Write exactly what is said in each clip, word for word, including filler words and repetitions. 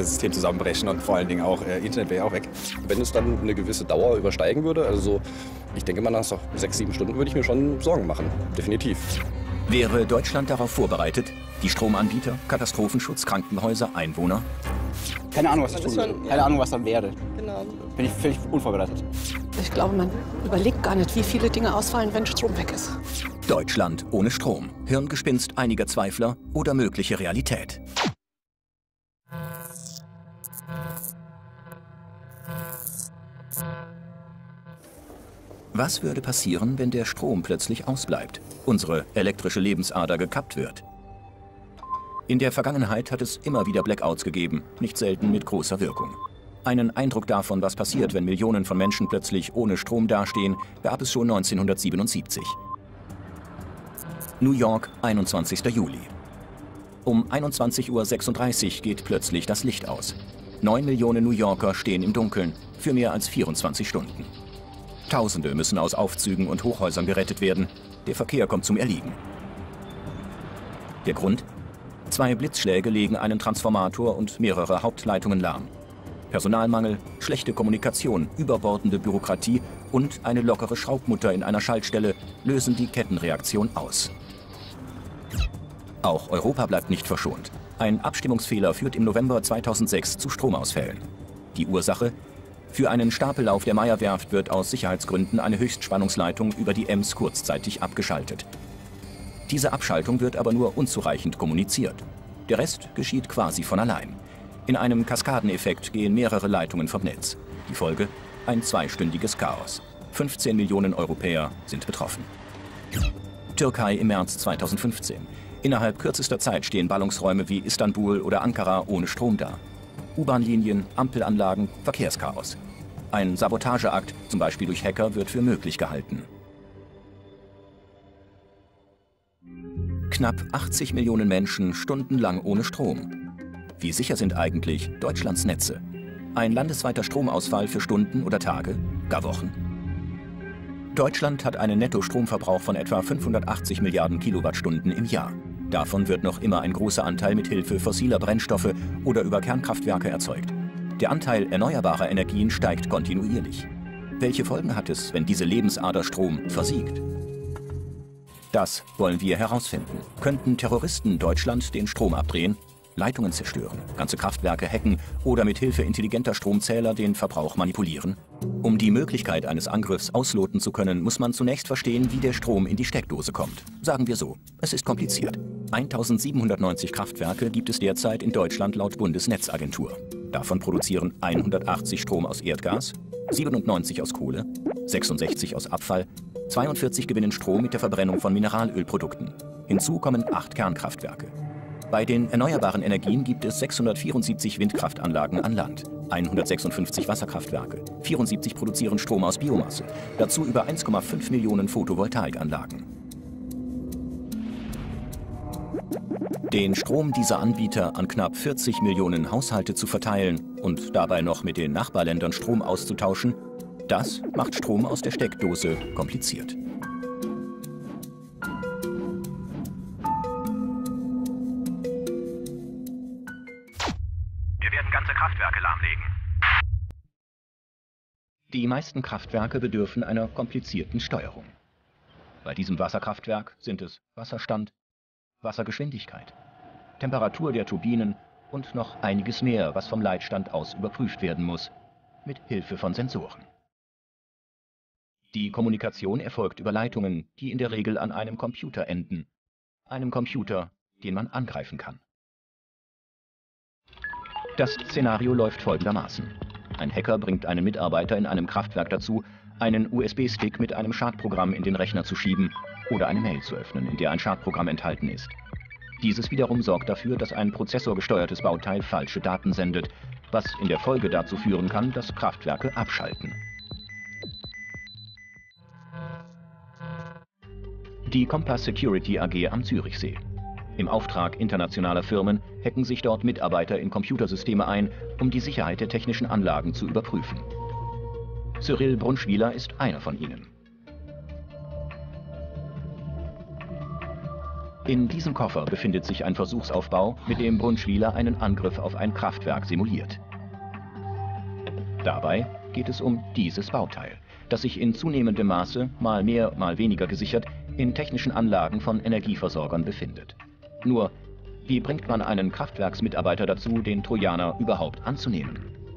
das System zusammenbrechen und vor allen Dingen auch äh, Internet wäre ja auch weg. Wenn es dann eine gewisse Dauer übersteigen würde, also so, ich denke mal nach so sechs, sieben Stunden würde ich mir schon Sorgen machen, definitiv. Wäre Deutschland darauf vorbereitet? Die Stromanbieter, Katastrophenschutz, Krankenhäuser, Einwohner? Keine Ahnung, was ich tun würde. Keine Ahnung, was dann wäre. Genau. Bin ich völlig unvorbereitet. Ich glaube, man überlegt gar nicht, wie viele Dinge ausfallen, wenn Strom weg ist. Deutschland ohne Strom. Hirngespinst einiger Zweifler oder mögliche Realität. Was würde passieren, wenn der Strom plötzlich ausbleibt, unsere elektrische Lebensader gekappt wird? In der Vergangenheit hat es immer wieder Blackouts gegeben, nicht selten mit großer Wirkung. Einen Eindruck davon, was passiert, wenn Millionen von Menschen plötzlich ohne Strom dastehen, gab es schon neunzehnhundertsiebenundsiebzig. New York, einundzwanzigster Juli. Um einundzwanzig Uhr sechsunddreißig geht plötzlich das Licht aus. Neun Millionen New Yorker stehen im Dunkeln für mehr als vierundzwanzig Stunden. Tausende müssen aus Aufzügen und Hochhäusern gerettet werden. Der Verkehr kommt zum Erliegen. Der Grund? Zwei Blitzschläge legen einen Transformator und mehrere Hauptleitungen lahm. Personalmangel, schlechte Kommunikation, überbordende Bürokratie und eine lockere Schraubmutter in einer Schaltstelle lösen die Kettenreaktion aus. Auch Europa bleibt nicht verschont. Ein Abstimmungsfehler führt im November zweitausendsechs zu Stromausfällen. Die Ursache? Für einen Stapellauf der Meyer-Werft wird aus Sicherheitsgründen eine Höchstspannungsleitung über die Ems kurzzeitig abgeschaltet. Diese Abschaltung wird aber nur unzureichend kommuniziert. Der Rest geschieht quasi von allein. In einem Kaskadeneffekt gehen mehrere Leitungen vom Netz. Die Folge? Ein zweistündiges Chaos. fünfzehn Millionen Europäer sind betroffen. Türkei im März zweitausendfünfzehn. Innerhalb kürzester Zeit stehen Ballungsräume wie Istanbul oder Ankara ohne Strom da. U-Bahn-Linien, Ampelanlagen, Verkehrschaos. Ein Sabotageakt, zum Beispiel durch Hacker, wird für möglich gehalten. Knapp achtzig Millionen Menschen stundenlang ohne Strom. Wie sicher sind eigentlich Deutschlands Netze? Ein landesweiter Stromausfall für Stunden oder Tage, gar Wochen? Deutschland hat einen Nettostromverbrauch von etwa fünfhundertachtzig Milliarden Kilowattstunden im Jahr. Davon wird noch immer ein großer Anteil mit Hilfe fossiler Brennstoffe oder über Kernkraftwerke erzeugt. Der Anteil erneuerbarer Energien steigt kontinuierlich. Welche Folgen hat es, wenn diese Lebensader Strom versiegt? Das wollen wir herausfinden. Könnten Terroristen Deutschland den Strom abdrehen, Leitungen zerstören, ganze Kraftwerke hacken oder mit Hilfe intelligenter Stromzähler den Verbrauch manipulieren? Um die Möglichkeit eines Angriffs ausloten zu können, muss man zunächst verstehen, wie der Strom in die Steckdose kommt. Sagen wir so, es ist kompliziert. eintausendsiebenhundertneunzig Kraftwerke gibt es derzeit in Deutschland laut Bundesnetzagentur. Davon produzieren hundertachtzig Strom aus Erdgas, siebenundneunzig aus Kohle, sechsundsechzig aus Abfall, zweiundvierzig gewinnen Strom mit der Verbrennung von Mineralölprodukten. Hinzu kommen acht Kernkraftwerke. Bei den erneuerbaren Energien gibt es sechshundertvierundsiebzig Windkraftanlagen an Land, hundertsechsundfünfzig Wasserkraftwerke, vierundsiebzig produzieren Strom aus Biomasse, dazu über eins Komma fünf Millionen Photovoltaikanlagen. Den Strom dieser Anbieter an knapp vierzig Millionen Haushalte zu verteilen und dabei noch mit den Nachbarländern Strom auszutauschen, das macht Strom aus der Steckdose kompliziert. Wir werden ganze Kraftwerke lahmlegen. Die meisten Kraftwerke bedürfen einer komplizierten Steuerung. Bei diesem Wasserkraftwerk sind es Wasserstand, Wassergeschwindigkeit, Temperatur der Turbinen und noch einiges mehr, was vom Leitstand aus überprüft werden muss, mit Hilfe von Sensoren. Die Kommunikation erfolgt über Leitungen, die in der Regel an einem Computer enden. Einem Computer, den man angreifen kann. Das Szenario läuft folgendermaßen. Ein Hacker bringt einen Mitarbeiter in einem Kraftwerk dazu, einen U S B-Stick mit einem Schadprogramm in den Rechner zu schieben oder eine Mail zu öffnen, in der ein Schadprogramm enthalten ist. Dieses wiederum sorgt dafür, dass ein prozessorgesteuertes Bauteil falsche Daten sendet, was in der Folge dazu führen kann, dass Kraftwerke abschalten. Die Compass Security A G am Zürichsee. Im Auftrag internationaler Firmen hacken sich dort Mitarbeiter in Computersysteme ein, um die Sicherheit der technischen Anlagen zu überprüfen. Cyril Brunschwieler ist einer von ihnen. In diesem Koffer befindet sich ein Versuchsaufbau, mit dem Brunschwiler einen Angriff auf ein Kraftwerk simuliert. Dabei geht es um dieses Bauteil, das sich in zunehmendem Maße, mal mehr, mal weniger gesichert, in technischen Anlagen von Energieversorgern befindet. Nur, wie bringt man einen Kraftwerksmitarbeiter dazu, den Trojaner überhaupt anzunehmen?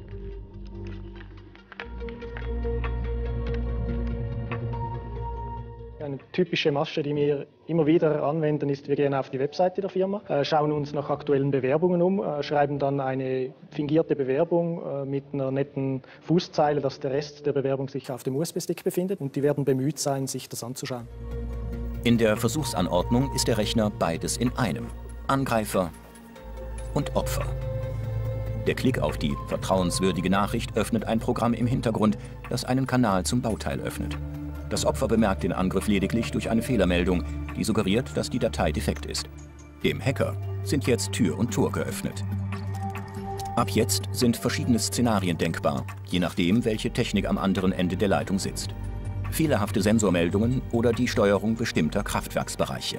Eine typische Masche, die wir immer wieder anwenden, ist, wir gehen auf die Webseite der Firma, äh, schauen uns nach aktuellen Bewerbungen um, äh, schreiben dann eine fingierte Bewerbung äh, mit einer netten Fußzeile, dass der Rest der Bewerbung sich auf dem U S B-Stick befindet, und die werden bemüht sein, sich das anzuschauen. In der Versuchsanordnung ist der Rechner beides in einem: Angreifer und Opfer. Der Klick auf die vertrauenswürdige Nachricht öffnet ein Programm im Hintergrund, das einen Kanal zum Bauteil öffnet. Das Opfer bemerkt den Angriff lediglich durch eine Fehlermeldung, die suggeriert, dass die Datei defekt ist. Dem Hacker sind jetzt Tür und Tor geöffnet. Ab jetzt sind verschiedene Szenarien denkbar, je nachdem, welche Technik am anderen Ende der Leitung sitzt. Fehlerhafte Sensormeldungen oder die Steuerung bestimmter Kraftwerksbereiche.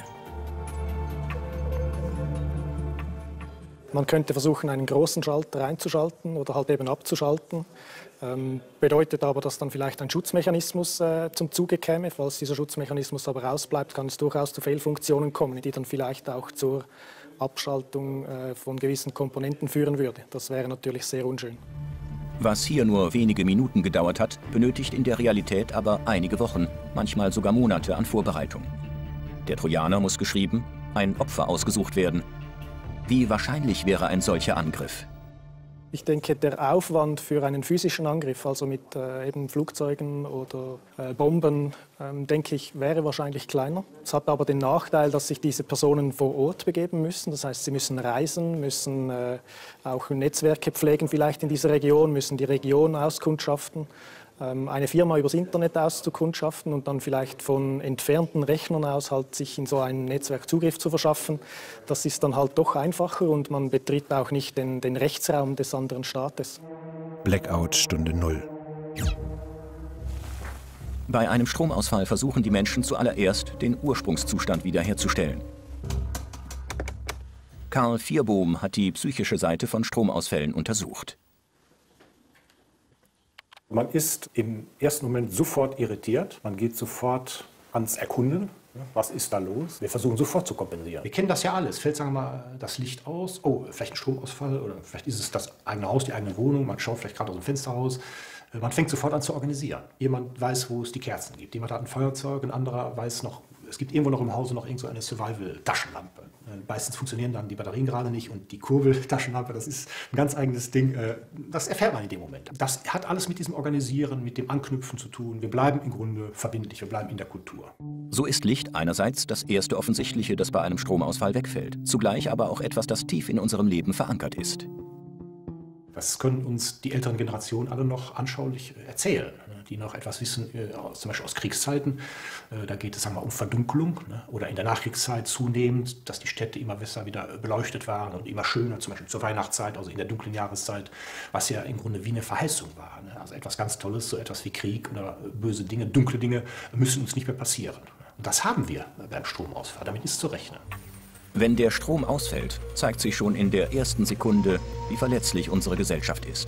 Man könnte versuchen, einen großen Schalter einzuschalten oder halt eben abzuschalten. Ähm, bedeutet aber, dass dann vielleicht ein Schutzmechanismus äh, zum Zuge käme. Falls dieser Schutzmechanismus aber ausbleibt, kann es durchaus zu Fehlfunktionen kommen, die dann vielleicht auch zur Abschaltung äh, von gewissen Komponenten führen würde. Das wäre natürlich sehr unschön. Was hier nur wenige Minuten gedauert hat, benötigt in der Realität aber einige Wochen, manchmal sogar Monate an Vorbereitung. Der Trojaner muss geschrieben, ein Opfer ausgesucht werden. Wie wahrscheinlich wäre ein solcher Angriff? Ich denke, der Aufwand für einen physischen Angriff, also mit äh, eben Flugzeugen oder äh, Bomben, ähm, denke ich, wäre wahrscheinlich kleiner. Es hat aber den Nachteil, dass sich diese Personen vor Ort begeben müssen. Das heißt, sie müssen reisen, müssen äh, auch Netzwerke pflegen vielleicht in dieser Region, müssen die Region auskundschaften. Eine Firma übers Internet auszukundschaften und dann vielleicht von entfernten Rechnern aus halt sich in so ein Netzwerk Zugriff zu verschaffen, das ist dann halt doch einfacher und man betritt auch nicht den, den Rechtsraum des anderen Staates. Blackout Stunde Null. Bei einem Stromausfall versuchen die Menschen zuallererst, den Ursprungszustand wiederherzustellen. Karl Vierbohm hat die psychische Seite von Stromausfällen untersucht. Man ist im ersten Moment sofort irritiert, man geht sofort ans Erkunden. Was ist da los? Wir versuchen sofort zu kompensieren. Wir kennen das ja alles. Fällt, sagen wir mal, das Licht aus, oh, vielleicht ein Stromausfall oder vielleicht ist es das eigene Haus, die eigene Wohnung, man schaut vielleicht gerade aus dem Fenster raus. Man fängt sofort an zu organisieren. Jemand weiß, wo es die Kerzen gibt. Jemand hat ein Feuerzeug, ein anderer weiß noch, es gibt irgendwo noch im Hause noch irgend so eine Survival-Taschenlampe. Meistens funktionieren dann die Batterien gerade nicht und die Kurbeltaschenlampe, das ist ein ganz eigenes Ding. Das erfährt man in dem Moment. Das hat alles mit diesem Organisieren, mit dem Anknüpfen zu tun. Wir bleiben im Grunde verbindlich, wir bleiben in der Kultur. So ist Licht einerseits das erste Offensichtliche, das bei einem Stromausfall wegfällt. Zugleich aber auch etwas, das tief in unserem Leben verankert ist. Das können uns die älteren Generationen alle noch anschaulich erzählen, die noch etwas wissen, zum Beispiel aus Kriegszeiten. Da geht es sagen wir, um Verdunkelung oder in der Nachkriegszeit zunehmend, dass die Städte immer besser wieder beleuchtet waren und immer schöner, zum Beispiel zur Weihnachtszeit, also in der dunklen Jahreszeit, was ja im Grunde wie eine Verheißung war. Also etwas ganz Tolles, so etwas wie Krieg oder böse Dinge, dunkle Dinge müssen uns nicht mehr passieren. Und das haben wir beim Stromausfall, damit ist zu rechnen. Wenn der Strom ausfällt, zeigt sich schon in der ersten Sekunde, wie verletzlich unsere Gesellschaft ist.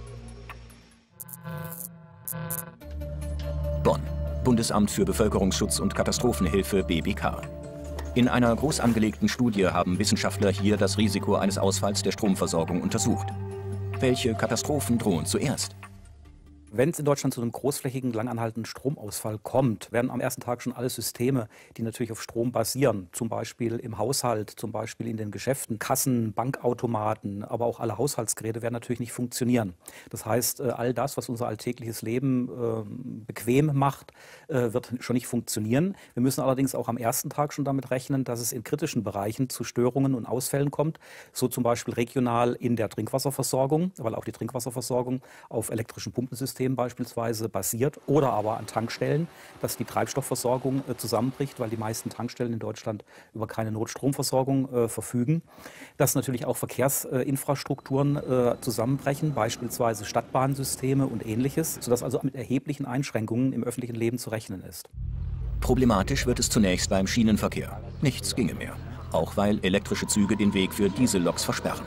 Bonn, Bundesamt für Bevölkerungsschutz und Katastrophenhilfe B B K. In einer groß angelegten Studie haben Wissenschaftler hier das Risiko eines Ausfalls der Stromversorgung untersucht. Welche Katastrophen drohen zuerst? Wenn es in Deutschland zu einem großflächigen, langanhaltenden Stromausfall kommt, werden am ersten Tag schon alle Systeme, die natürlich auf Strom basieren, zum Beispiel im Haushalt, zum Beispiel in den Geschäften, Kassen, Bankautomaten, aber auch alle Haushaltsgeräte werden natürlich nicht funktionieren. Das heißt, all das, was unser alltägliches Leben äh, bequem macht, äh, wird schon nicht funktionieren. Wir müssen allerdings auch am ersten Tag schon damit rechnen, dass es in kritischen Bereichen zu Störungen und Ausfällen kommt, so zum Beispiel regional in der Trinkwasserversorgung, weil auch die Trinkwasserversorgung auf elektrischen Pumpensystemen beispielsweise basiert oder aber an Tankstellen, dass die Treibstoffversorgung äh, zusammenbricht, weil die meisten Tankstellen in Deutschland über keine Notstromversorgung äh, verfügen. Dass natürlich auch Verkehrsinfrastrukturen äh, zusammenbrechen, beispielsweise Stadtbahnsysteme und Ähnliches, sodass also mit erheblichen Einschränkungen im öffentlichen Leben zu rechnen ist. Problematisch wird es zunächst beim Schienenverkehr. Nichts ginge mehr, auch weil elektrische Züge den Weg für Dieselloks versperren.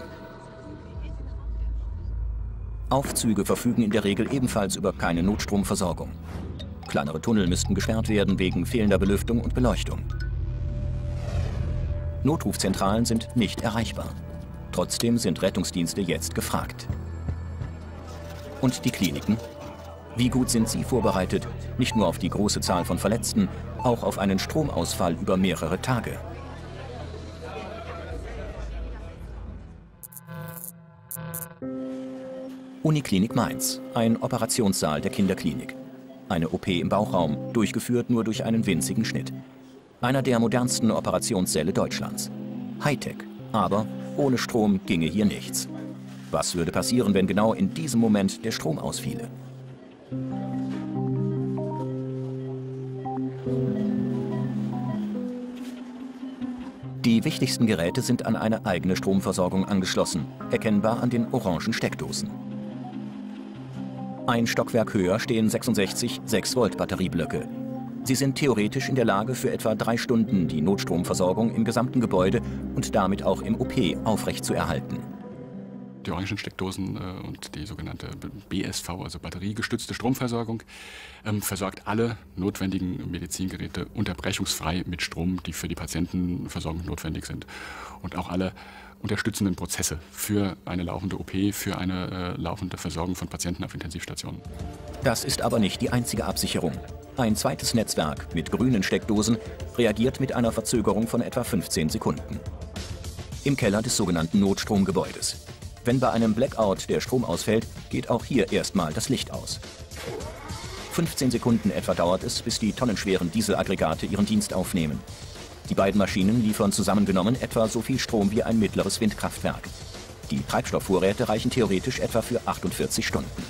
Aufzüge verfügen in der Regel ebenfalls über keine Notstromversorgung. Kleinere Tunnel müssten gesperrt werden wegen fehlender Belüftung und Beleuchtung. Notrufzentralen sind nicht erreichbar. Trotzdem sind Rettungsdienste jetzt gefragt. Und die Kliniken? Wie gut sind sie vorbereitet, nicht nur auf die große Zahl von Verletzten, auch auf einen Stromausfall über mehrere Tage? Uniklinik Mainz, ein Operationssaal der Kinderklinik. Eine O P im Bauchraum, durchgeführt nur durch einen winzigen Schnitt. Einer der modernsten Operationssäle Deutschlands. Hightech, aber ohne Strom ginge hier nichts. Was würde passieren, wenn genau in diesem Moment der Strom ausfiele? Die wichtigsten Geräte sind an eine eigene Stromversorgung angeschlossen, erkennbar an den orangen Steckdosen. Ein Stockwerk höher stehen sechsundsechzig sechs Volt Batterieblöcke. Sie sind theoretisch in der Lage, für etwa drei Stunden die Notstromversorgung im gesamten Gebäude und damit auch im O P aufrechtzuerhalten. Die orangen Steckdosen äh, und die sogenannte B S V, also batteriegestützte Stromversorgung, ähm, versorgt alle notwendigen Medizingeräte unterbrechungsfrei mit Strom, die für die Patientenversorgung notwendig sind. Und auch alle unterstützenden Prozesse für eine laufende O P, für eine äh, laufende Versorgung von Patienten auf Intensivstationen. Das ist aber nicht die einzige Absicherung. Ein zweites Netzwerk mit grünen Steckdosen reagiert mit einer Verzögerung von etwa fünfzehn Sekunden. Im Keller des sogenannten Notstromgebäudes. Wenn bei einem Blackout der Strom ausfällt, geht auch hier erstmal das Licht aus. fünfzehn Sekunden etwa dauert es, bis die tonnenschweren Dieselaggregate ihren Dienst aufnehmen. Die beiden Maschinen liefern zusammengenommen etwa so viel Strom wie ein mittleres Windkraftwerk. Die Treibstoffvorräte reichen theoretisch etwa für achtundvierzig Stunden.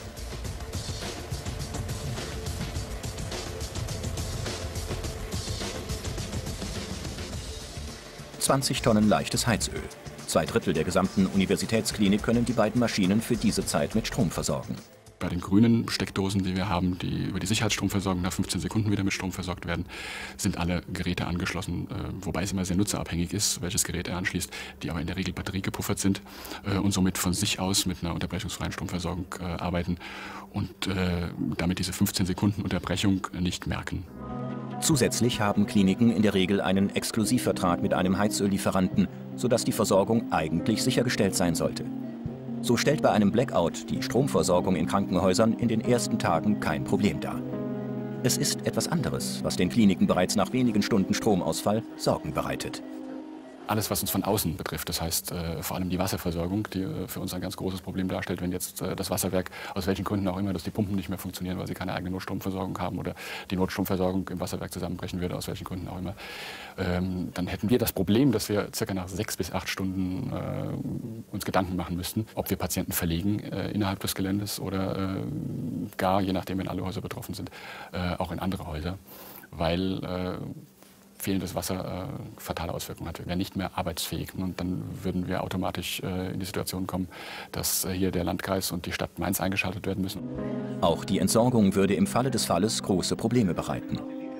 zwanzig Tonnen leichtes Heizöl. Zwei Drittel der gesamten Universitätsklinik können die beiden Maschinen für diese Zeit mit Strom versorgen. Bei den grünen Steckdosen, die wir haben, die über die Sicherheitsstromversorgung nach fünfzehn Sekunden wieder mit Strom versorgt werden, sind alle Geräte angeschlossen, wobei es immer sehr nutzerabhängig ist, welches Gerät er anschließt, die aber in der Regel batteriegepuffert sind und somit von sich aus mit einer unterbrechungsfreien Stromversorgung arbeiten und damit diese fünfzehn Sekunden Unterbrechung nicht merken. Zusätzlich haben Kliniken in der Regel einen Exklusivvertrag mit einem Heizöllieferanten, sodass die Versorgung eigentlich sichergestellt sein sollte. So stellt bei einem Blackout die Stromversorgung in Krankenhäusern in den ersten Tagen kein Problem dar. Es ist etwas anderes, was den Kliniken bereits nach wenigen Stunden Stromausfall Sorgen bereitet. Alles, was uns von außen betrifft, das heißt äh, vor allem die Wasserversorgung, die äh, für uns ein ganz großes Problem darstellt, wenn jetzt äh, das Wasserwerk, aus welchen Gründen auch immer, dass die Pumpen nicht mehr funktionieren, weil sie keine eigene Notstromversorgung haben oder die Notstromversorgung im Wasserwerk zusammenbrechen würde, aus welchen Gründen auch immer, ähm, dann hätten wir das Problem, dass wir circa nach sechs bis acht Stunden äh, uns Gedanken machen müssten, ob wir Patienten verlegen äh, innerhalb des Geländes oder äh, gar, je nachdem, wenn alle Häuser betroffen sind, äh, auch in andere Häuser, weil äh, fehlendes Wasser äh, fatale Auswirkungen hat. Wir wären nicht mehr arbeitsfähig und dann würden wir automatisch äh, in die Situation kommen, dass äh, hier der Landkreis und die Stadt Mainz eingeschaltet werden müssen. Auch die Entsorgung würde im Falle des Falles große Probleme bereiten.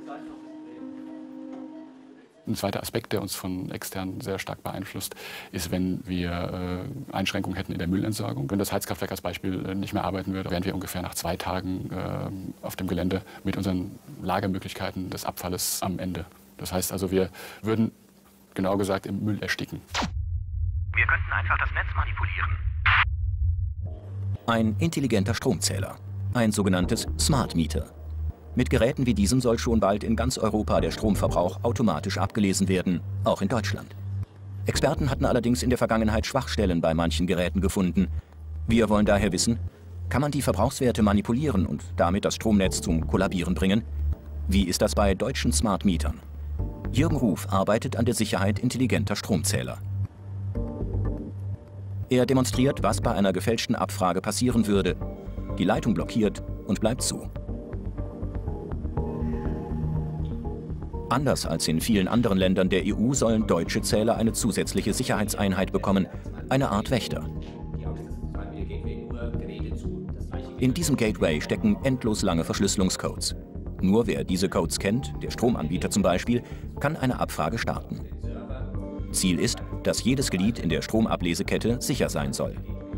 Ein zweiter Aspekt, der uns von extern sehr stark beeinflusst, ist, wenn wir äh, Einschränkungen hätten in der Müllentsorgung. Wenn das Heizkraftwerk als Beispiel äh, nicht mehr arbeiten würde, wären wir ungefähr nach zwei Tagen äh, auf dem Gelände mit unseren Lagermöglichkeiten des Abfalles am Ende. Das heißt also, wir würden, genau gesagt, im Müll ersticken. Wir könnten einfach das Netz manipulieren. Ein intelligenter Stromzähler, ein sogenanntes Smart Meter. Mit Geräten wie diesem soll schon bald in ganz Europa der Stromverbrauch automatisch abgelesen werden, auch in Deutschland. Experten hatten allerdings in der Vergangenheit Schwachstellen bei manchen Geräten gefunden. Wir wollen daher wissen, kann man die Verbrauchswerte manipulieren und damit das Stromnetz zum Kollabieren bringen? Wie ist das bei deutschen Smart Metern? Jürgen Ruf arbeitet an der Sicherheit intelligenter Stromzähler. Er demonstriert, was bei einer gefälschten Abfrage passieren würde. Die Leitung blockiert und bleibt zu. Anders als in vielen anderen Ländern der E U sollen deutsche Zähler eine zusätzliche Sicherheitseinheit bekommen, eine Art Wächter. In diesem Gateway stecken endlos lange Verschlüsselungscodes. Nur wer diese Codes kennt, der Stromanbieter zum Beispiel, kann eine Abfrage starten. Ziel ist, dass jedes Glied in der Stromablesekette sicher sein soll.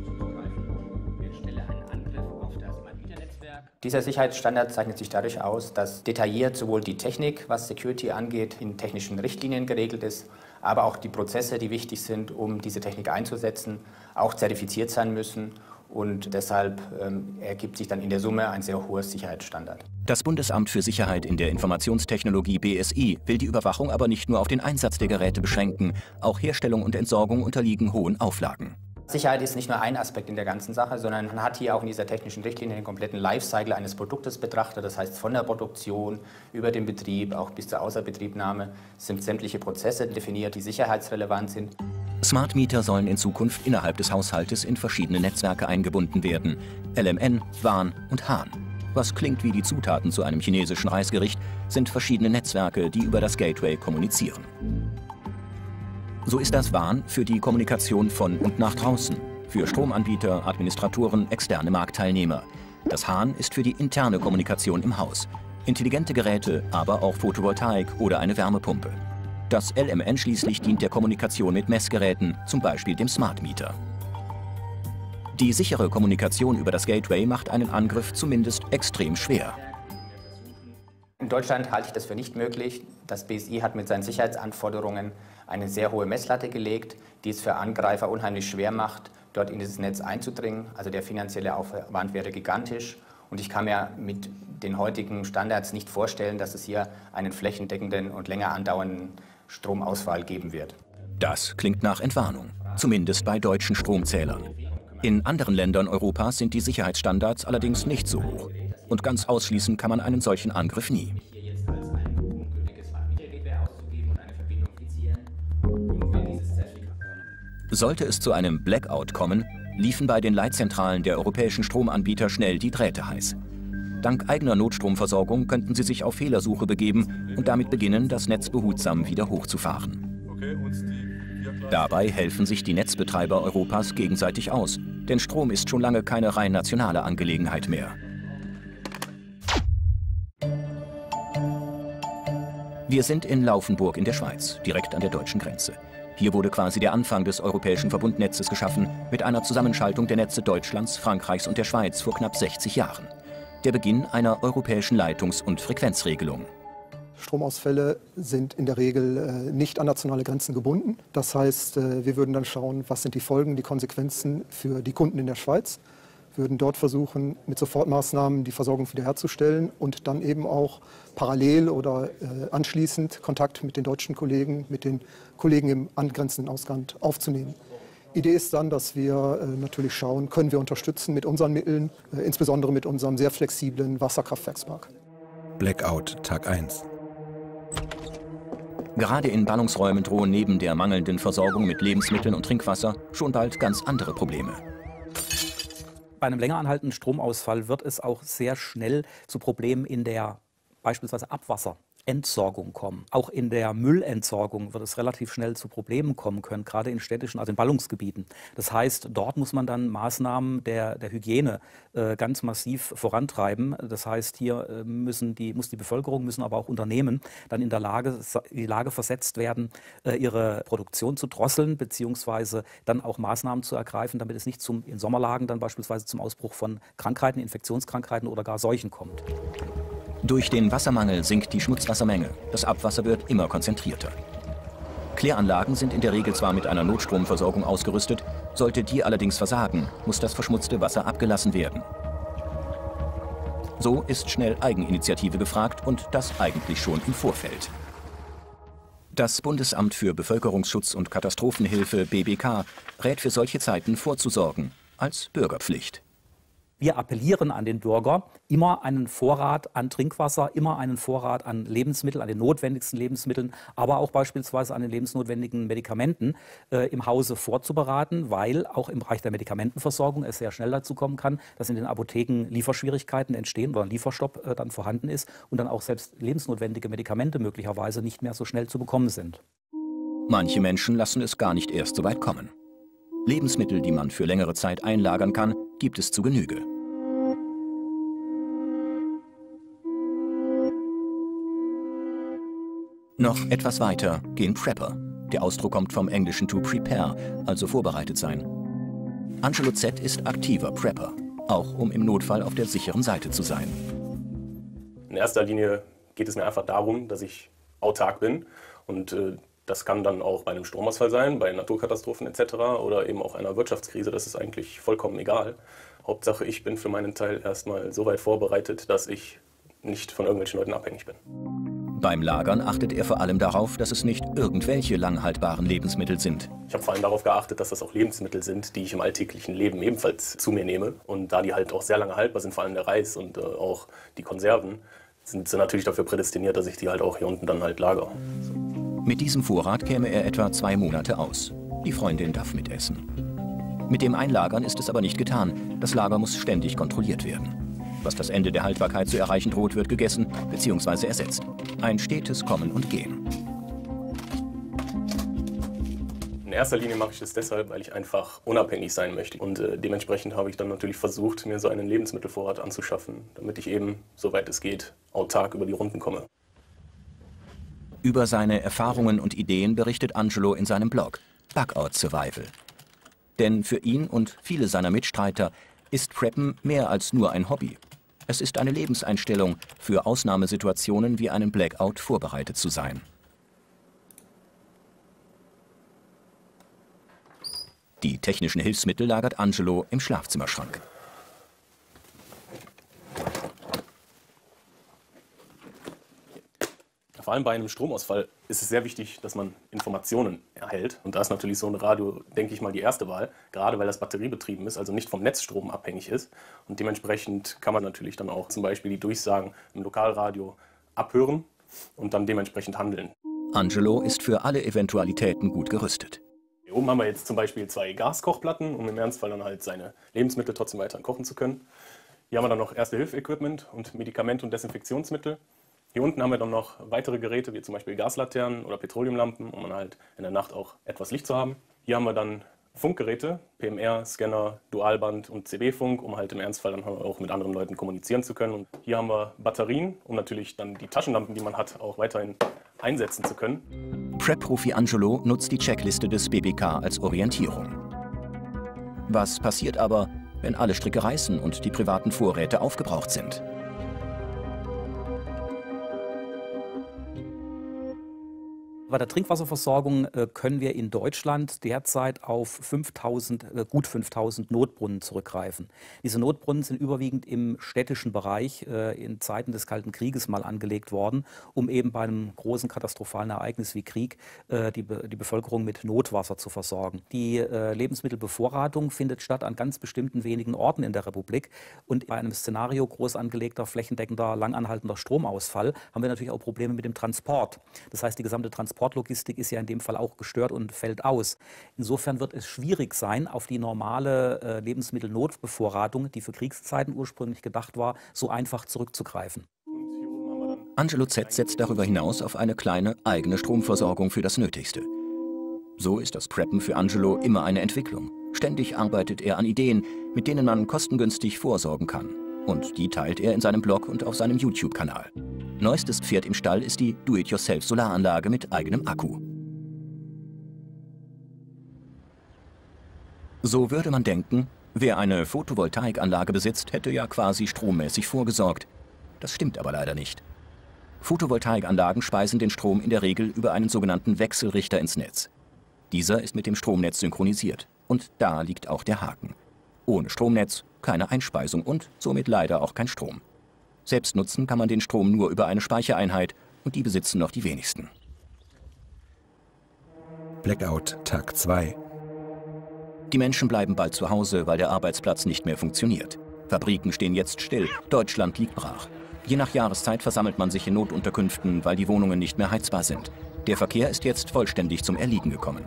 Dieser Sicherheitsstandard zeichnet sich dadurch aus, dass detailliert sowohl die Technik, was Security angeht, in technischen Richtlinien geregelt ist, aber auch die Prozesse, die wichtig sind, um diese Technik einzusetzen, auch zertifiziert sein müssen. Und deshalb ähm, ergibt sich dann in der Summe ein sehr hoher Sicherheitsstandard. Das Bundesamt für Sicherheit in der Informationstechnologie B S I will die Überwachung aber nicht nur auf den Einsatz der Geräte beschränken. Auch Herstellung und Entsorgung unterliegen hohen Auflagen. Sicherheit ist nicht nur ein Aspekt in der ganzen Sache, sondern man hat hier auch in dieser technischen Richtlinie den kompletten Lifecycle eines Produktes betrachtet. Das heißt, von der Produktion über den Betrieb, auch bis zur Außerbetriebnahme, sind sämtliche Prozesse definiert, die sicherheitsrelevant sind. Smart Meter sollen in Zukunft innerhalb des Haushaltes in verschiedene Netzwerke eingebunden werden. L M N, WAN und Hahn. Was klingt wie die Zutaten zu einem chinesischen Reisgericht, sind verschiedene Netzwerke, die über das Gateway kommunizieren. So ist das WAN für die Kommunikation von und nach draußen, für Stromanbieter, Administratoren, externe Marktteilnehmer. Das Hahn ist für die interne Kommunikation im Haus. Intelligente Geräte, aber auch Photovoltaik oder eine Wärmepumpe. Das L M N schließlich dient der Kommunikation mit Messgeräten, zum Beispiel dem Smart Meter. Die sichere Kommunikation über das Gateway macht einen Angriff zumindest extrem schwer. In Deutschland halte ich das für nicht möglich. Das B S I hat mit seinen Sicherheitsanforderungen eine sehr hohe Messlatte gelegt, die es für Angreifer unheimlich schwer macht, dort in dieses Netz einzudringen. Also der finanzielle Aufwand wäre gigantisch. Und ich kann mir mit den heutigen Standards nicht vorstellen, dass es hier einen flächendeckenden und länger andauernden Stromausfall geben wird. Das klingt nach Entwarnung, zumindest bei deutschen Stromzählern. In anderen Ländern Europas sind die Sicherheitsstandards allerdings nicht so hoch. Und ganz ausschließen kann man einen solchen Angriff nie. Sollte es zu einem Blackout kommen, liefen bei den Leitzentralen der europäischen Stromanbieter schnell die Drähte heiß. Dank eigener Notstromversorgung könnten sie sich auf Fehlersuche begeben und damit beginnen, das Netz behutsam wieder hochzufahren. Dabei helfen sich die Netzbetreiber Europas gegenseitig aus, denn Strom ist schon lange keine rein nationale Angelegenheit mehr. Wir sind in Laufenburg in der Schweiz, direkt an der deutschen Grenze. Hier wurde quasi der Anfang des europäischen Verbundnetzes geschaffen, mit einer Zusammenschaltung der Netze Deutschlands, Frankreichs und der Schweiz vor knapp sechzig Jahren. Der Beginn einer europäischen Leitungs- und Frequenzregelung. Stromausfälle sind in der Regel äh, nicht an nationale Grenzen gebunden. Das heißt, äh, wir würden dann schauen, was sind die Folgen, die Konsequenzen für die Kunden in der Schweiz. Wir würden dort versuchen, mit Sofortmaßnahmen die Versorgung wiederherzustellen und dann eben auch parallel oder äh, anschließend Kontakt mit den deutschen Kollegen, mit den Kollegen im angrenzenden Ausland aufzunehmen. Idee ist dann, dass wir äh, natürlich schauen, können wir unterstützen mit unseren Mitteln, äh, insbesondere mit unserem sehr flexiblen Wasserkraftwerkspark. Blackout Tag eins. Gerade in Ballungsräumen drohen neben der mangelnden Versorgung mit Lebensmitteln und Trinkwasser schon bald ganz andere Probleme. Bei einem länger anhaltenden Stromausfall wird es auch sehr schnell zu Problemen in der beispielsweise Abwasserentsorgung kommen. Auch in der Müllentsorgung wird es relativ schnell zu Problemen kommen können, gerade in städtischen, also in Ballungsgebieten. Das heißt, dort muss man dann Maßnahmen der, der Hygiene äh, ganz massiv vorantreiben. Das heißt, hier äh, müssen die, muss die Bevölkerung, müssen aber auch Unternehmen dann in der Lage, in die Lage versetzt werden, äh, ihre Produktion zu drosseln, beziehungsweise dann auch Maßnahmen zu ergreifen, damit es nicht zum, in Sommerlagen dann beispielsweise zum Ausbruch von Krankheiten, Infektionskrankheiten oder gar Seuchen kommt. Durch den Wassermangel sinkt die Schmutzwassermenge. Das Abwasser wird immer konzentrierter. Kläranlagen sind in der Regel zwar mit einer Notstromversorgung ausgerüstet, sollte die allerdings versagen, muss das verschmutzte Wasser abgelassen werden. So ist schnell Eigeninitiative gefragt und das eigentlich schon im Vorfeld. Das Bundesamt für Bevölkerungsschutz und Katastrophenhilfe B B K rät für solche Zeiten vorzusorgen, als Bürgerpflicht. Wir appellieren an den Bürger, immer einen Vorrat an Trinkwasser, immer einen Vorrat an Lebensmitteln, an den notwendigsten Lebensmitteln, aber auch beispielsweise an den lebensnotwendigen Medikamenten äh, im Hause vorzuberaten, weil auch im Bereich der Medikamentenversorgung es sehr schnell dazu kommen kann, dass in den Apotheken Lieferschwierigkeiten entstehen oder ein Lieferstopp äh, dann vorhanden ist und dann auch selbst lebensnotwendige Medikamente möglicherweise nicht mehr so schnell zu bekommen sind. Manche Menschen lassen es gar nicht erst so weit kommen. Lebensmittel, die man für längere Zeit einlagern kann, gibt es zu Genüge. Noch etwas weiter gehen Prepper. Der Ausdruck kommt vom Englischen to prepare, also vorbereitet sein. Angelo Z. ist aktiver Prepper, auch um im Notfall auf der sicheren Seite zu sein. In erster Linie geht es mir einfach darum, dass ich autark bin. Und äh, das kann dann auch bei einem Stromausfall sein, bei Naturkatastrophen et cetera oder eben auch einer Wirtschaftskrise. Das ist eigentlich vollkommen egal. Hauptsache, ich bin für meinen Teil erstmal so weit vorbereitet, dass ich nicht von irgendwelchen Leuten abhängig bin. Beim Lagern achtet er vor allem darauf, dass es nicht irgendwelche langhaltbaren Lebensmittel sind. Ich habe vor allem darauf geachtet, dass das auch Lebensmittel sind, die ich im alltäglichen Leben ebenfalls zu mir nehme. Und da die halt auch sehr lange haltbar sind, vor allem der Reis und äh, auch die Konserven, sind sie natürlich dafür prädestiniert, dass ich die halt auch hier unten dann halt lagere. Mit diesem Vorrat käme er etwa zwei Monate aus. Die Freundin darf mitessen. Mit dem Einlagern ist es aber nicht getan. Das Lager muss ständig kontrolliert werden. Was das Ende der Haltbarkeit zu erreichen droht, wird gegessen bzw. ersetzt. Ein stetes Kommen und Gehen. In erster Linie mache ich das deshalb, weil ich einfach unabhängig sein möchte. Und äh, dementsprechend habe ich dann natürlich versucht, mir so einen Lebensmittelvorrat anzuschaffen, damit ich eben, soweit es geht, autark über die Runden komme. Über seine Erfahrungen und Ideen berichtet Angelo in seinem Blog Bugout Survival. Denn für ihn und viele seiner Mitstreiter ist Preppen mehr als nur ein Hobby. Es ist eine Lebenseinstellung, für Ausnahmesituationen wie einen Blackout vorbereitet zu sein. Die technischen Hilfsmittel lagert Angelo im Schlafzimmerschrank. Vor allem bei einem Stromausfall ist es sehr wichtig, dass man Informationen erhält. Und da ist natürlich so ein Radio, denke ich mal, die erste Wahl. Gerade weil das batteriebetrieben ist, also nicht vom Netzstrom abhängig ist. Und dementsprechend kann man natürlich dann auch zum Beispiel die Durchsagen im Lokalradio abhören und dann dementsprechend handeln. Angelo ist für alle Eventualitäten gut gerüstet. Hier oben haben wir jetzt zum Beispiel zwei Gaskochplatten, um im Ernstfall dann halt seine Lebensmittel trotzdem weiter kochen zu können. Hier haben wir dann noch Erste-Hilfe-Equipment und Medikamente und Desinfektionsmittel. Hier unten haben wir dann noch weitere Geräte, wie zum Beispiel Gaslaternen oder Petroleumlampen, um dann halt in der Nacht auch etwas Licht zu haben. Hier haben wir dann Funkgeräte, P M R, Scanner, Dualband und C B-Funk, um halt im Ernstfall dann auch mit anderen Leuten kommunizieren zu können. Und hier haben wir Batterien, um natürlich dann die Taschenlampen, die man hat, auch weiterhin einsetzen zu können. Prep-Profi Angelo nutzt die Checkliste des B B K als Orientierung. Was passiert aber, wenn alle Stricke reißen und die privaten Vorräte aufgebraucht sind? Bei der Trinkwasserversorgung äh, können wir in Deutschland derzeit auf fünftausend, äh, gut fünftausend Notbrunnen zurückgreifen. Diese Notbrunnen sind überwiegend im städtischen Bereich äh, in Zeiten des Kalten Krieges mal angelegt worden, um eben bei einem großen katastrophalen Ereignis wie Krieg äh, die, Be die Bevölkerung mit Notwasser zu versorgen. Die äh, Lebensmittelbevorratung findet statt an ganz bestimmten wenigen Orten in der Republik. Und bei einem Szenario groß angelegter, flächendeckender, langanhaltender Stromausfall haben wir natürlich auch Probleme mit dem Transport. Das heißt, die gesamte Transport Transportlogistik ist ja in dem Fall auch gestört und fällt aus. Insofern wird es schwierig sein, auf die normale äh, Lebensmittelnotbevorratung, die für Kriegszeiten ursprünglich gedacht war, so einfach zurückzugreifen. Angelo Z. setzt darüber hinaus auf eine kleine eigene Stromversorgung für das Nötigste. So ist das Preppen für Angelo immer eine Entwicklung. Ständig arbeitet er an Ideen, mit denen man kostengünstig vorsorgen kann. Und die teilt er in seinem Blog und auf seinem YouTube-Kanal. Neuestes Pferd im Stall ist die Do-it-yourself-Solaranlage mit eigenem Akku. So würde man denken, wer eine Photovoltaikanlage besitzt, hätte ja quasi strommäßig vorgesorgt. Das stimmt aber leider nicht. Photovoltaikanlagen speisen den Strom in der Regel über einen sogenannten Wechselrichter ins Netz. Dieser ist mit dem Stromnetz synchronisiert. Und da liegt auch der Haken. Ohne Stromnetz keine Einspeisung und somit leider auch kein Strom. Selbst nutzen kann man den Strom nur über eine Speichereinheit und die besitzen noch die wenigsten. Blackout Tag zwei. Die Menschen bleiben bald zu Hause, weil der Arbeitsplatz nicht mehr funktioniert. Fabriken stehen jetzt still, Deutschland liegt brach. Je nach Jahreszeit versammelt man sich in Notunterkünften, weil die Wohnungen nicht mehr heizbar sind. Der Verkehr ist jetzt vollständig zum Erliegen gekommen.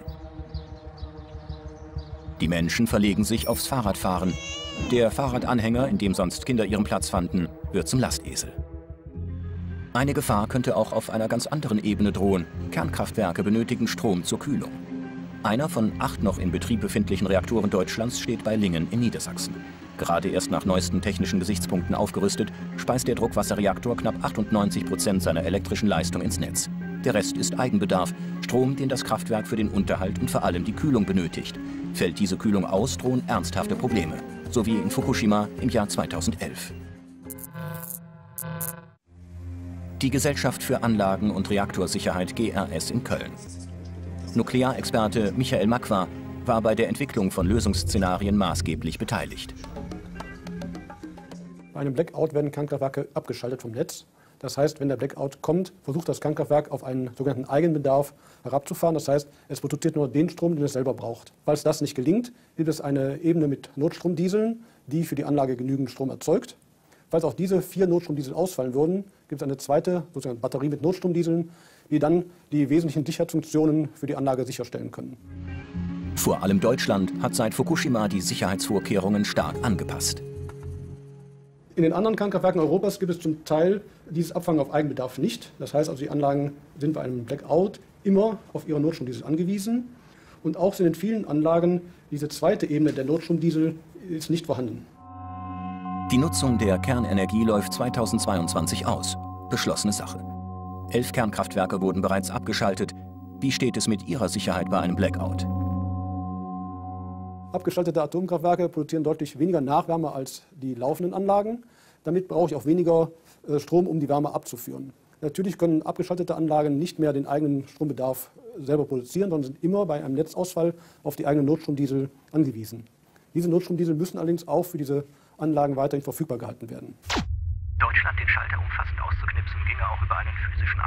Die Menschen verlegen sich aufs Fahrradfahren. Der Fahrradanhänger, in dem sonst Kinder ihren Platz fanden, wird zum Lastesel. Eine Gefahr könnte auch auf einer ganz anderen Ebene drohen. Kernkraftwerke benötigen Strom zur Kühlung. Einer von acht noch in Betrieb befindlichen Reaktoren Deutschlands steht bei Lingen in Niedersachsen. Gerade erst nach neuesten technischen Gesichtspunkten aufgerüstet, speist der Druckwasserreaktor knapp achtundneunzig Prozent seiner elektrischen Leistung ins Netz. Der Rest ist Eigenbedarf, Strom, den das Kraftwerk für den Unterhalt und vor allem die Kühlung benötigt. Fällt diese Kühlung aus, drohen ernsthafte Probleme, so wie in Fukushima im Jahr zweitausendelf. Die Gesellschaft für Anlagen- und Reaktorsicherheit G R S in Köln. Nuklearexperte Michael Makwa war bei der Entwicklung von Lösungsszenarien maßgeblich beteiligt. Bei einem Blackout werden Kernkraftwerke abgeschaltet vom Netz. Das heißt, wenn der Blackout kommt, versucht das Kernkraftwerk auf einen sogenannten Eigenbedarf herabzufahren. Das heißt, es produziert nur den Strom, den es selber braucht. Falls das nicht gelingt, gibt es eine Ebene mit Notstromdieseln, die für die Anlage genügend Strom erzeugt. Falls auch diese vier Notstromdiesel ausfallen würden, gibt es eine zweite sozusagen Batterie mit Notstromdieseln, die dann die wesentlichen Sicherheitsfunktionen für die Anlage sicherstellen können. Vor allem Deutschland hat seit Fukushima die Sicherheitsvorkehrungen stark angepasst. In den anderen Kernkraftwerken Europas gibt es zum Teil dieses Abfangen auf Eigenbedarf nicht. Das heißt also, die Anlagen sind bei einem Blackout immer auf ihre Notstromdiesel angewiesen. Und auch sind in vielen Anlagen diese zweite Ebene der Notstromdiesel ist nicht vorhanden. Die Nutzung der Kernenergie läuft zweitausendzweiundzwanzig aus. Beschlossene Sache. Elf Kernkraftwerke wurden bereits abgeschaltet. Wie steht es mit ihrer Sicherheit bei einem Blackout? Abgeschaltete Atomkraftwerke produzieren deutlich weniger Nachwärme als die laufenden Anlagen. Damit brauche ich auch weniger äh, Strom, um die Wärme abzuführen. Natürlich können abgeschaltete Anlagen nicht mehr den eigenen Strombedarf selber produzieren, sondern sind immer bei einem Netzausfall auf die eigenen Notstromdiesel angewiesen. Diese Notstromdiesel müssen allerdings auch für diese Anlagen weiterhin verfügbar gehalten werden. Deutschland den Schalter umfassend auszuknipsen, ginge auch über einen physischen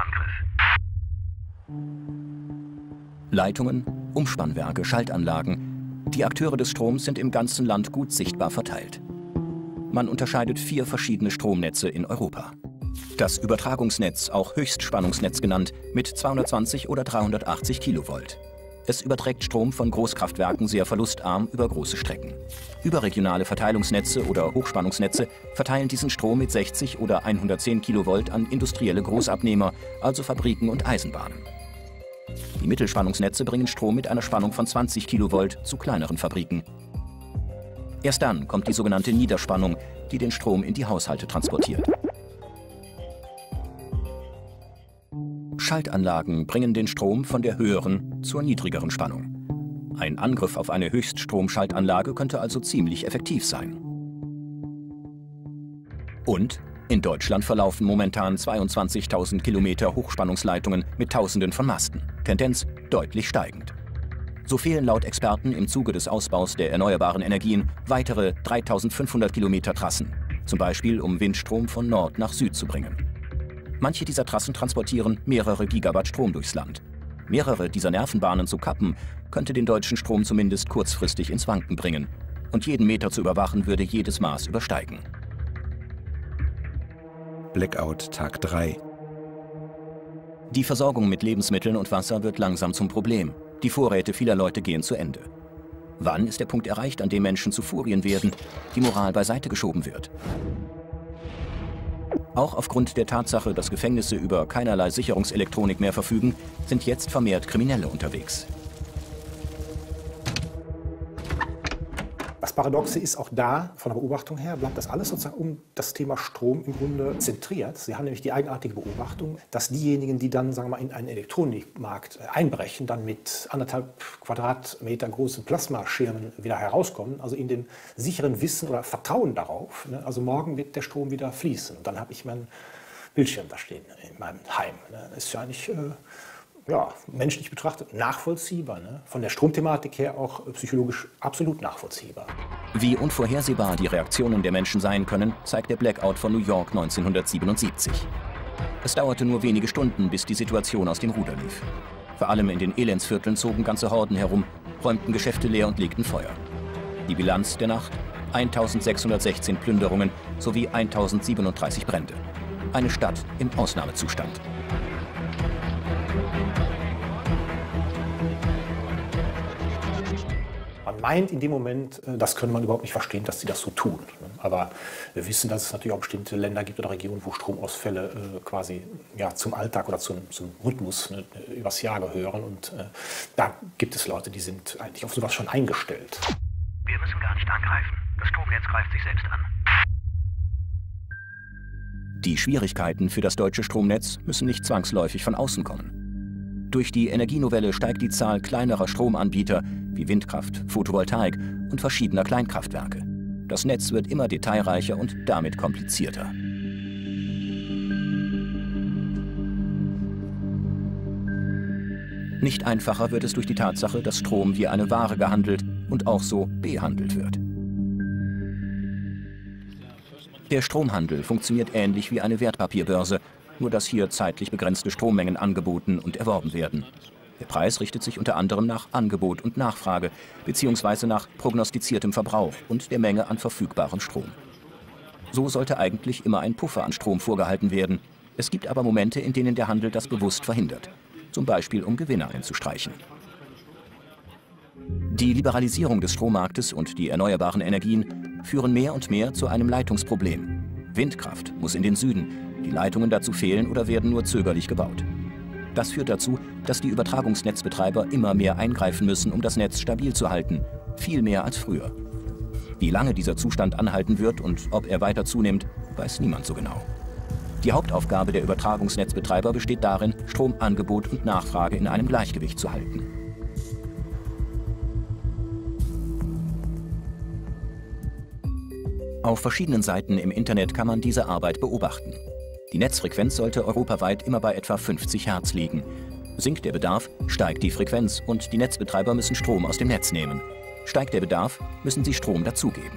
Angriff. Leitungen, Umspannwerke, Schaltanlagen. Die Akteure des Stroms sind im ganzen Land gut sichtbar verteilt. Man unterscheidet vier verschiedene Stromnetze in Europa. Das Übertragungsnetz, auch Höchstspannungsnetz genannt, mit zweihundertzwanzig oder dreihundertachtzig Kilovolt. Es überträgt Strom von Großkraftwerken sehr verlustarm über große Strecken. Überregionale Verteilungsnetze oder Hochspannungsnetze verteilen diesen Strom mit sechzig oder hundertzehn Kilovolt an industrielle Großabnehmer, also Fabriken und Eisenbahnen. Die Mittelspannungsnetze bringen Strom mit einer Spannung von zwanzig Kilovolt zu kleineren Fabriken. Erst dann kommt die sogenannte Niederspannung, die den Strom in die Haushalte transportiert. Schaltanlagen bringen den Strom von der höheren zur niedrigeren Spannung. Ein Angriff auf eine Höchststromschaltanlage könnte also ziemlich effektiv sein. Und in Deutschland verlaufen momentan zweiundzwanzigtausend Kilometer Hochspannungsleitungen mit Tausenden von Masten. Tendenz deutlich steigend. So fehlen laut Experten im Zuge des Ausbaus der erneuerbaren Energien weitere dreitausendfünfhundert Kilometer Trassen, zum Beispiel um Windstrom von Nord nach Süd zu bringen. Manche dieser Trassen transportieren mehrere Gigawatt Strom durchs Land. Mehrere dieser Nervenbahnen zu kappen, könnte den deutschen Strom zumindest kurzfristig ins Wanken bringen. Und jeden Meter zu überwachen, würde jedes Maß übersteigen. Blackout Tag drei. Die Versorgung mit Lebensmitteln und Wasser wird langsam zum Problem. Die Vorräte vieler Leute gehen zu Ende. Wann ist der Punkt erreicht, an dem Menschen zu Furien werden, die Moral beiseite geschoben wird? Auch aufgrund der Tatsache, dass Gefängnisse über keinerlei Sicherungselektronik mehr verfügen, sind jetzt vermehrt Kriminelle unterwegs. Das Paradoxe ist auch da, von der Beobachtung her, bleibt das alles sozusagen um das Thema Strom im Grunde zentriert. Sie haben nämlich die eigenartige Beobachtung, dass diejenigen, die dann sagen wir mal, in einen Elektronikmarkt einbrechen, dann mit anderthalb Quadratmeter großen Plasmaschirmen wieder herauskommen, also in dem sicheren Wissen oder Vertrauen darauf, ne, also morgen wird der Strom wieder fließen. Und dann habe ich meinen Bildschirm da stehen in meinem Heim. Ne. Das ist ja eigentlich äh, ja, menschlich betrachtet nachvollziehbar. Ne? Von der Stromthematik her auch psychologisch absolut nachvollziehbar. Wie unvorhersehbar die Reaktionen der Menschen sein können, zeigt der Blackout von New York neunzehnhundertsiebenundsiebzig. Es dauerte nur wenige Stunden, bis die Situation aus dem Ruder lief. Vor allem in den Elendsvierteln zogen ganze Horden herum, räumten Geschäfte leer und legten Feuer. Die Bilanz der Nacht: eintausendsechshundertsechzehn Plünderungen sowie eintausendsiebenunddreißig Brände. Eine Stadt im Ausnahmezustand. Man meint in dem Moment, das könne man überhaupt nicht verstehen, dass sie das so tun. Aber wir wissen, dass es natürlich auch bestimmte Länder gibt oder Regionen, wo Stromausfälle äh, quasi ja, zum Alltag oder zum, zum Rhythmus ne, übers Jahr gehören. Und äh, da gibt es Leute, die sind eigentlich auf sowas schon eingestellt. Wir müssen gar nicht angreifen. Das Stromnetz greift sich selbst an. Die Schwierigkeiten für das deutsche Stromnetz müssen nicht zwangsläufig von außen kommen. Durch die Energienovelle steigt die Zahl kleinerer Stromanbieter wie Windkraft, Photovoltaik und verschiedener Kleinkraftwerke. Das Netz wird immer detailreicher und damit komplizierter. Nicht einfacher wird es durch die Tatsache, dass Strom wie eine Ware gehandelt und auch so behandelt wird. Der Stromhandel funktioniert ähnlich wie eine Wertpapierbörse, nur dass hier zeitlich begrenzte Strommengen angeboten und erworben werden. Der Preis richtet sich unter anderem nach Angebot und Nachfrage bzw. nach prognostiziertem Verbrauch und der Menge an verfügbarem Strom. So sollte eigentlich immer ein Puffer an Strom vorgehalten werden. Es gibt aber Momente, in denen der Handel das bewusst verhindert, zum Beispiel um Gewinne einzustreichen. Die Liberalisierung des Strommarktes und die erneuerbaren Energien führen mehr und mehr zu einem Leitungsproblem. Windkraft muss in den Süden, die Leitungen dazu fehlen oder werden nur zögerlich gebaut. Das führt dazu, dass die Übertragungsnetzbetreiber immer mehr eingreifen müssen, um das Netz stabil zu halten, viel mehr als früher. Wie lange dieser Zustand anhalten wird und ob er weiter zunimmt, weiß niemand so genau. Die Hauptaufgabe der Übertragungsnetzbetreiber besteht darin, Stromangebot und Nachfrage in einem Gleichgewicht zu halten. Auf verschiedenen Seiten im Internet kann man diese Arbeit beobachten. Die Netzfrequenz sollte europaweit immer bei etwa fünfzig Hertz liegen. Sinkt der Bedarf, steigt die Frequenz und die Netzbetreiber müssen Strom aus dem Netz nehmen. Steigt der Bedarf, müssen sie Strom dazugeben.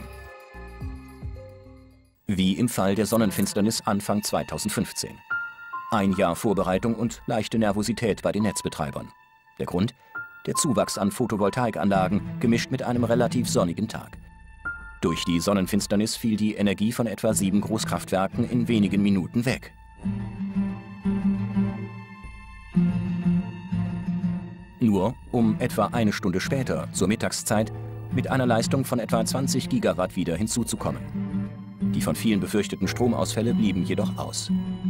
Wie im Fall der Sonnenfinsternis Anfang zweitausendfünfzehn. Ein Jahr Vorbereitung und leichte Nervosität bei den Netzbetreibern. Der Grund? Der Zuwachs an Photovoltaikanlagen, gemischt mit einem relativ sonnigen Tag. Durch die Sonnenfinsternis fiel die Energie von etwa sieben Großkraftwerken in wenigen Minuten weg. Nur um etwa eine Stunde später, zur Mittagszeit, mit einer Leistung von etwa zwanzig Gigawatt wieder hinzuzukommen. Die von vielen befürchteten Stromausfälle blieben jedoch aus.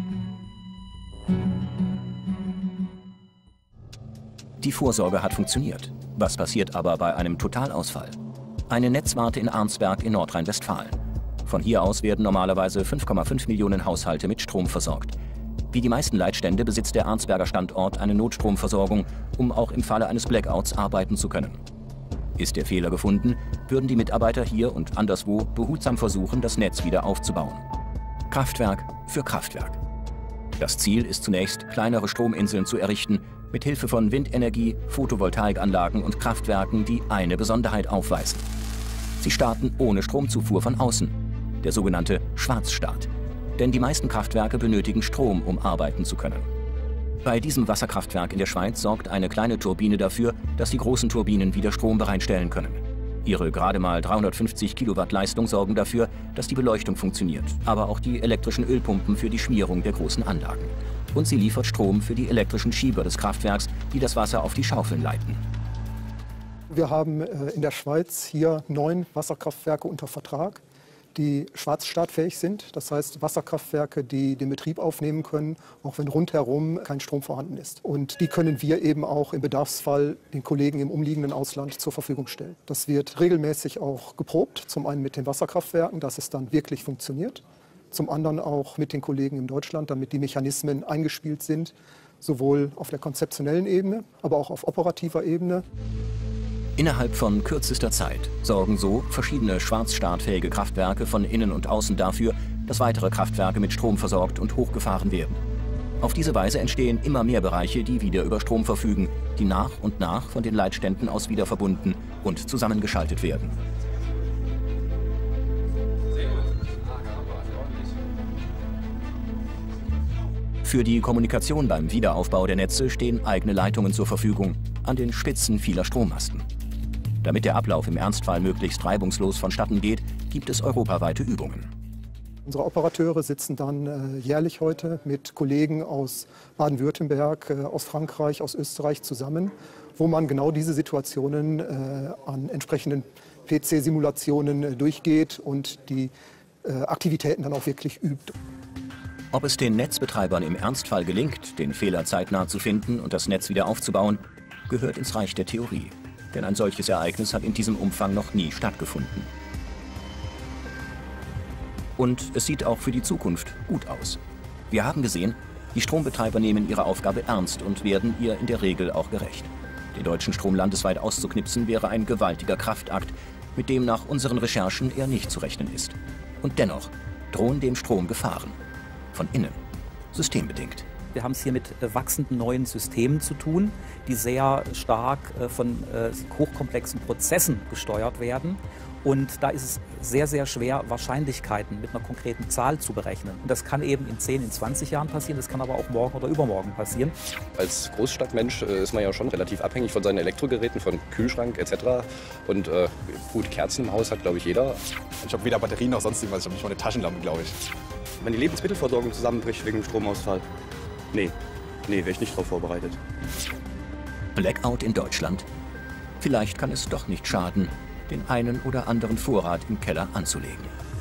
Die Vorsorge hat funktioniert. Was passiert aber bei einem Totalausfall? Eine Netzwarte in Arnsberg in Nordrhein-Westfalen. Von hier aus werden normalerweise fünf Komma fünf Millionen Haushalte mit Strom versorgt. Wie die meisten Leitstände besitzt der Arnsberger Standort eine Notstromversorgung, um auch im Falle eines Blackouts arbeiten zu können. Ist der Fehler gefunden, würden die Mitarbeiter hier und anderswo behutsam versuchen, das Netz wieder aufzubauen. Kraftwerk für Kraftwerk. Das Ziel ist zunächst, kleinere Strominseln zu errichten, mit Hilfe von Windenergie, Photovoltaikanlagen und Kraftwerken, die eine Besonderheit aufweisen. Sie starten ohne Stromzufuhr von außen, der sogenannte Schwarzstart. Denn die meisten Kraftwerke benötigen Strom, um arbeiten zu können. Bei diesem Wasserkraftwerk in der Schweiz sorgt eine kleine Turbine dafür, dass die großen Turbinen wieder Strom bereitstellen können. Ihre gerade mal dreihundertfünfzig Kilowatt Leistung sorgen dafür, dass die Beleuchtung funktioniert, aber auch die elektrischen Ölpumpen für die Schmierung der großen Anlagen. Und sie liefert Strom für die elektrischen Schieber des Kraftwerks, die das Wasser auf die Schaufeln leiten. Wir haben in der Schweiz hier neun Wasserkraftwerke unter Vertrag, die schwarzstartfähig sind. Das heißt Wasserkraftwerke, die den Betrieb aufnehmen können, auch wenn rundherum kein Strom vorhanden ist. Und die können wir eben auch im Bedarfsfall den Kollegen im umliegenden Ausland zur Verfügung stellen. Das wird regelmäßig auch geprobt, zum einen mit den Wasserkraftwerken, dass es dann wirklich funktioniert. Zum anderen auch mit den Kollegen in Deutschland, damit die Mechanismen eingespielt sind, sowohl auf der konzeptionellen Ebene, aber auch auf operativer Ebene. Innerhalb von kürzester Zeit sorgen so verschiedene schwarzstartfähige Kraftwerke von innen und außen dafür, dass weitere Kraftwerke mit Strom versorgt und hochgefahren werden. Auf diese Weise entstehen immer mehr Bereiche, die wieder über Strom verfügen, die nach und nach von den Leitständen aus wieder verbunden und zusammengeschaltet werden. Für die Kommunikation beim Wiederaufbau der Netze stehen eigene Leitungen zur Verfügung an den Spitzen vieler Strommasten. Damit der Ablauf im Ernstfall möglichst reibungslos vonstatten geht, gibt es europaweite Übungen. Unsere Operateure sitzen dann äh, jährlich heute mit Kollegen aus Baden-Württemberg, äh, aus Frankreich, aus Österreich zusammen, wo man genau diese Situationen äh, an entsprechenden P C-Simulationen äh, durchgeht und die äh, Aktivitäten dann auch wirklich übt. Ob es den Netzbetreibern im Ernstfall gelingt, den Fehler zeitnah zu finden und das Netz wieder aufzubauen, gehört ins Reich der Theorie. Denn ein solches Ereignis hat in diesem Umfang noch nie stattgefunden. Und es sieht auch für die Zukunft gut aus. Wir haben gesehen, Die Strombetreiber nehmen ihre Aufgabe ernst und werden ihr in der Regel auch gerecht. Den deutschen Strom landesweit auszuknipsen wäre ein gewaltiger Kraftakt, mit dem nach unseren Recherchen eher nicht zu rechnen ist. Und dennoch drohen dem Strom Gefahren. Von innen, systembedingt. Wir haben es hier mit wachsenden neuen Systemen zu tun, die sehr stark von hochkomplexen Prozessen gesteuert werden. Und da ist es sehr, sehr schwer, Wahrscheinlichkeiten mit einer konkreten Zahl zu berechnen. Und das kann eben in zehn, in zwanzig Jahren passieren, das kann aber auch morgen oder übermorgen passieren. Als Großstadtmensch äh, ist man ja schon relativ abhängig von seinen Elektrogeräten, von Kühlschrank et cetera. Und äh, gut, Kerzen im Haus hat, glaube ich, jeder. Ich habe weder Batterien noch sonst irgendwas, ich habe nicht mal eine Taschenlampe, glaube ich. Wenn die Lebensmittelversorgung zusammenbricht wegen dem Stromausfall, nee, nee, wäre ich nicht darauf vorbereitet. Blackout in Deutschland? Vielleicht kann es doch nicht schaden, den einen oder anderen Vorrat im Keller anzulegen.